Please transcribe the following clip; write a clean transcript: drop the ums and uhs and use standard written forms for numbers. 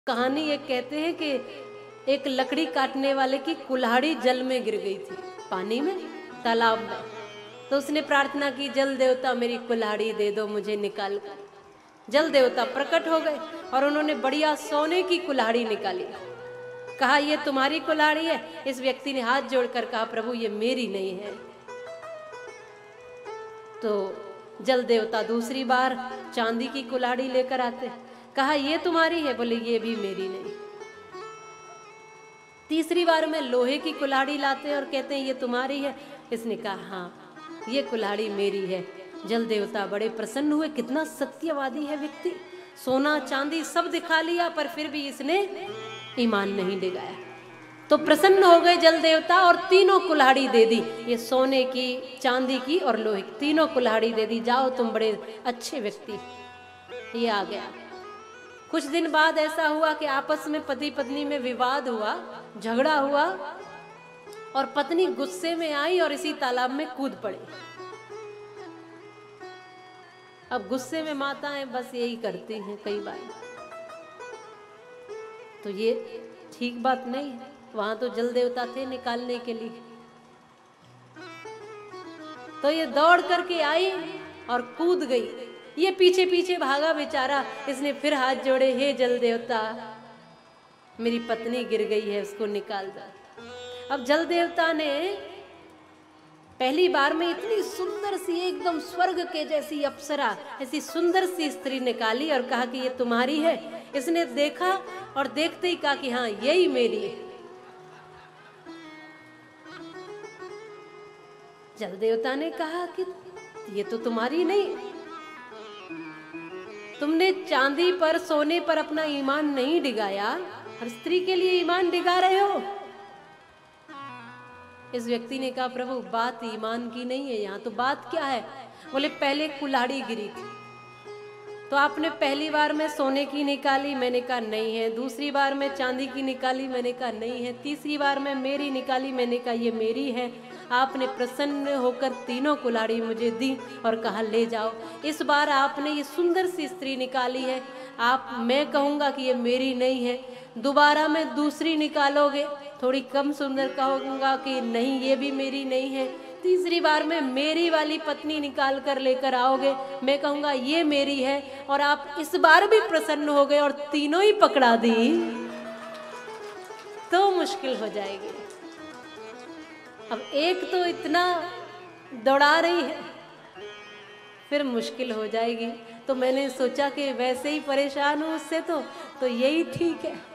कहानी ये कहते हैं कि एक लकड़ी काटने वाले की कुल्हाड़ी जल में गिर गई थी, पानी में, तालाब में। तो उसने प्रार्थना की, जल देवता मेरी कुल्हाड़ी दे दो मुझे निकाल कर। जल देवता प्रकट हो गए और उन्होंने बढ़िया सोने की कुल्हाड़ी निकाली। कहा ये तुम्हारी कुल्हाड़ी है? इस व्यक्ति ने हाथ जोड़कर कहा प्रभु ये मेरी नहीं है। तो जल देवता दूसरी बार चांदी की कुल्हाड़ी लेकर आते, कहा ये तुम्हारी है? बोले ये भी मेरी नहीं। तीसरी बार में लोहे की कुल्हाड़ी लाते और कहते हैं ये तुम्हारी है? इसने कहा हाँ ये कुल्हाड़ी मेरी है। जल देवता बड़े प्रसन्न हुए, कितना सत्यवादी है व्यक्ति, सोना चांदी सब दिखा लिया पर फिर भी इसने ईमान नहीं दिखाया। तो प्रसन्न हो गए जल देवता और तीनों कुल्हाड़ी दे दी, ये सोने की, चांदी की और लोहे की, तीनों कुल्हाड़ी दे दी। जाओ तुम बड़े अच्छे व्यक्ति। ये आ गया। कुछ दिन बाद ऐसा हुआ कि आपस में पति पत्नी में विवाद हुआ, झगड़ा हुआ और पत्नी गुस्से में आई और इसी तालाब में कूद पड़ी। अब गुस्से में माताएं बस यही करती हैं कई बार, तो ये ठीक बात नहीं है। वहां तो जल देवता थे निकालने के लिए। तो ये दौड़ करके आई और कूद गई। ये पीछे पीछे भागा बेचारा। इसने फिर हाथ जोड़े, हे जल देवता मेरी पत्नी गिर गई है, उसको निकाल दो। अब जल देवता ने पहली बार में इतनी सुंदर सी, एकदम स्वर्ग के जैसी अप्सरा, ऐसी सुंदर सी स्त्री निकाली और कहा कि ये तुम्हारी है। इसने देखा और देखते ही कहा कि हाँ यही मेरी है। जल देवता ने कहा कि ये तो तुम्हारी नहीं, तुमने चांदी पर सोने पर अपना ईमान नहीं डिगाया और स्त्री के लिए ईमान डिगा रहे हो। इस व्यक्ति ने कहा प्रभु बात ईमान की नहीं है, यहाँ तो बात क्या है? बोले पहले कुल्हाड़ी गिरी थी तो आपने पहली बार में सोने की निकाली, मैंने कहा नहीं है। दूसरी बार में चांदी की निकाली, मैंने कहा नहीं है। तीसरी बार में मेरी निकाली, मैंने कहा ये मेरी है। आपने प्रसन्न होकर तीनों कुल्हाड़ी मुझे दी और कहा ले जाओ। इस बार आपने ये सुंदर सी स्त्री निकाली है, मैं कहूँगा कि ये मेरी नहीं है। दोबारा में दूसरी निकालोगे, थोड़ी कम सुंदर कहूँगा कि नहीं ये भी मेरी नहीं है। तीसरी बार में मेरी वाली पत्नी निकाल कर लेकर आओगे, मैं कहूँगा ये मेरी है। और आप इस बार भी प्रसन्न हो गए और तीनों ही पकड़ा दी तो मुश्किल हो जाएगी। अब एक तो इतना दौड़ा रही है, फिर मुश्किल हो जाएगी। तो मैंने सोचा कि वैसे ही परेशान हूँ उससे तो यही ठीक है।